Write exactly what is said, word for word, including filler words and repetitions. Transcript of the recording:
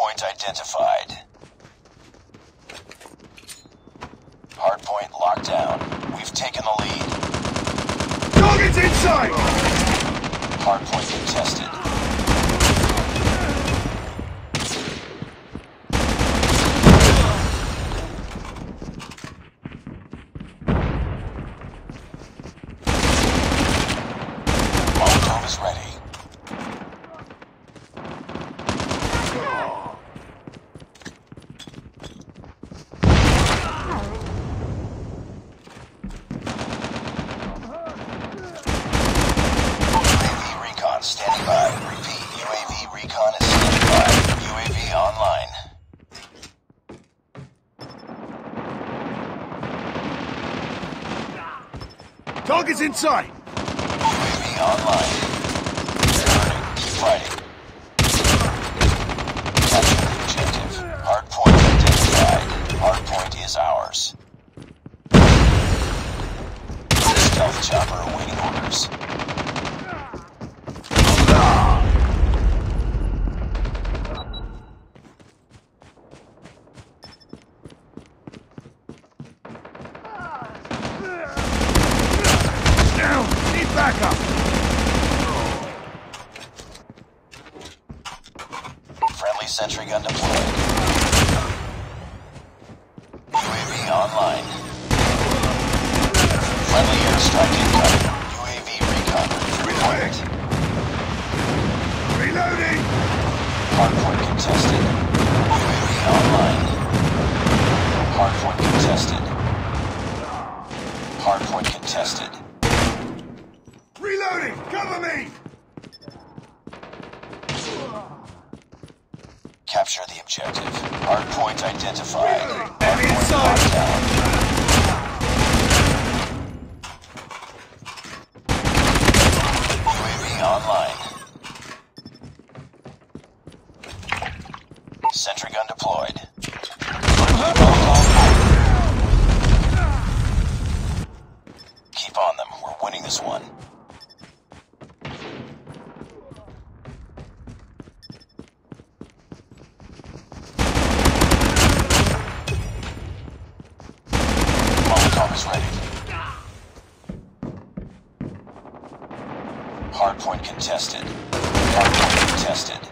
Hardpoint identified. Hardpoint locked down. We've taken the lead. Target's inside! Hardpoint contested. Molotov is ready. Standing by. Repeat, U A V recon is standing by. U A V online. Target's inside! U A V online. Keep fighting. Capture the objective. Hardpoint identified. Hardpoint is ours. Stealth chopper awaiting orders. Back up! Friendly sentry gun deployed. U A V online. Friendly airstrike incoming. U A V recon reported. Reloading! Hardpoint contested. U A V online. Hardpoint contested. Hardpoint contested. Reloading! Cover me! Capture the objective. Hardpoint identified. Enemy Hardpoint inside! locked down. U A V online. Sentry gun deployed. Keep on them. We're winning this one. Molotov is ready. Hardpoint contested. Hardpoint contested.